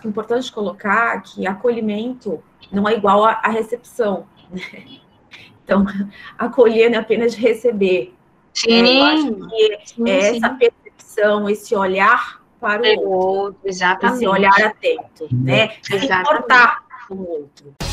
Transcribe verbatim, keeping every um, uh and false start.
que é importante colocar que acolhimento não é igual à recepção, né? Então, acolher não é apenas receber. Sim, né? Eu acho que sim, é sim. essa percepção, esse olhar para o outro, outro, exatamente. esse olhar atento, né? Se Exatamente. importar com o outro.